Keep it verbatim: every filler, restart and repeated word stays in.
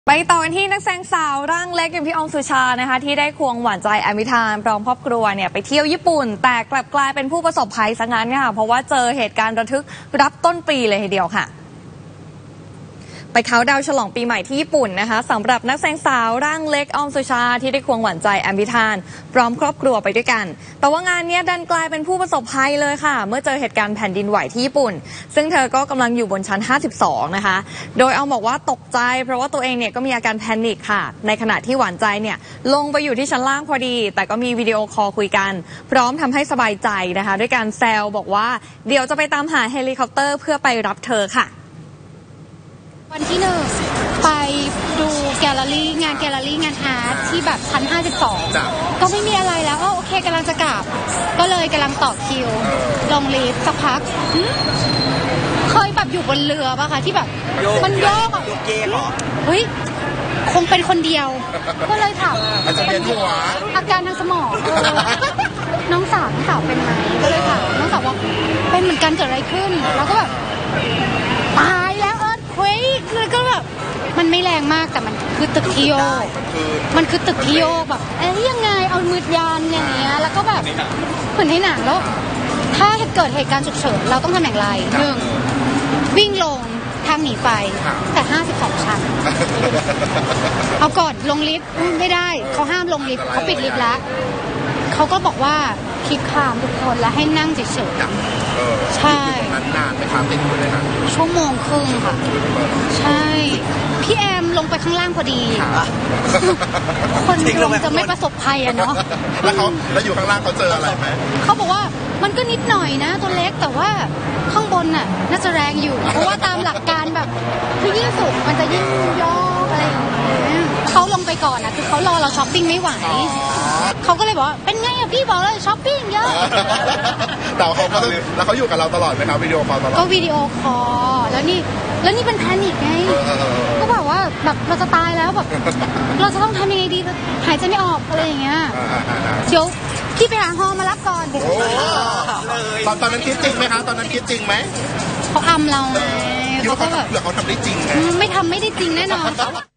ไปต่อกันที่นักแสดงสาวร่างเล็กอย่างพี่ออมสุชานะคะที่ได้ควงหวานใจแอมิธานพร้อมครอบครัวเนี่ยไปเที่ยวญี่ปุ่นแต่กลับกลายเป็นผู้ประสบภัยซะงั้นค่ะเพราะว่าเจอเหตุการณ์ระทึกรับต้นปีเลยทีเดียวค่ะไปเขาดาวฉลองปีใหม่ที่ญี่ปุ่นนะคะสำหรับนักแสดงสาวร่างเล็กออมสุชาที่ได้ควงหวานใจแอมิธานพร้อมครอบครัวไปด้วยกันแต่ว่างานนี้ดันกลายเป็นผู้ประสบภัยเลยค่ะเมื่อเจอเหตุการณ์แผ่นดินไหวที่ญี่ปุ่นซึ่งเธอก็กำลังอยู่บนชั้นห้าสิบสองนะคะโดยเอาบอกว่าตกใจเพราะว่าตัวเองเนี่ยก็มีอาการแพนิคค่ะในขณะที่หวานใจเนี่ยลงไปอยู่ที่ชั้นล่างพอดีแต่ก็มีวิดีโอคอลคุยกันพร้อมทำให้สบายใจนะคะด้วยการแซวบอกว่าเดี๋ยวจะไปตามหาเฮลิคอปเตอร์เพื่อไปรับเธอค่ะวันที่หนึ่งไปดูแกลเลอรี่งานแกลเลอรี่งานอาร์ตที่แบบชั้นห้าสิบสองก็ไม่มีอะไรแล้วโอเคกำลังจะกลับก็เลยกำลังต่อคิวลงลิฟต์สักพักเคยแบบอยู่บนเรือป่ะคะที่แบบมันโยกอ่ะเฮ้ยคงเป็นคนเดียวก็เลยถามอาจจะเป็นหัวอาการทางสมองน้องสาวน้องสาวเป็นไหมก็เลยถามน้องสาวว่าเป็นเหมือนกันเกิดอะไรขึ้นแล้วก็แบบตายแล้วเอิร์ธเควกเลยก็แบบมันไม่แรงมากแต่มันคือตึกที่โยกมันคือตึกที่โยกแบบเอ๊ยยังไงเอามือยันอย่างเงี้ยแล้วก็แบบเหมือนในหนังแล้วถ้าเกิดเหตุการณ์ฉุกเฉินเราต้องทำอย่างไรหนึ่งวิ่งลงทางหนีไฟแต่ห้าสิบสองชั้นเอาก่อนลงลิฟต์ไม่ได้เขาห้ามลงลิฟต์เขาปิดลิฟต์แล้วเขาก็บอกว่าคิดคามทุกคนแล้วให้นั่งเฉยๆใช่นานไหมครับติดอยู่เลยนะชั่วโมงครึ่งค่ะใช่พี่แอมลงไปข้างล่างพอดีคนลงจะไม่ประสบภัยอะเนาะแล้วเขาแล้วอยู่ข้างล่างเขาเจออะไรไหมเขาบอกว่ามันก็นิดหน่อยนะตัวเล็กแต่ว่าข้างบนน่ะน่าจะแรงอยู่เพราะว่าตามหลักการแบบคือยิ่งสูงมันจะยิ่งย่ออะไรอย่างเงี้ยเขาลงไปก่อนนะคือเขารอเราช้อปปิ้งไม่ไหวเขาก็เลยบอกว่าเป็นไงอะพี่บอกเลยช้อปปิ้งเยอะแต่เขาก็แล้วเขาอยู่กับเราตลอดไหมครับวิดีโอคอลตลอดก็วิดีโอคอลแล้วนี่แล้วนี่เป็นแพนิคไงก็แบบว่าแบบเราจะตายแล้วแบบเราจะต้องทำยังไงดีหายใจไม่ออกอะไรอย่างเงี้ยเดี๋ยวพี่ไปหาฮอมารับก่อนตอนตอนนั้นคิดจริงไหมคะตอนนั้นคิดจริงไหมเขาอำเราไงเขาก็แบบเขาทำได้จริงไหมไม่ทำไม่ได้จริงแน่นอน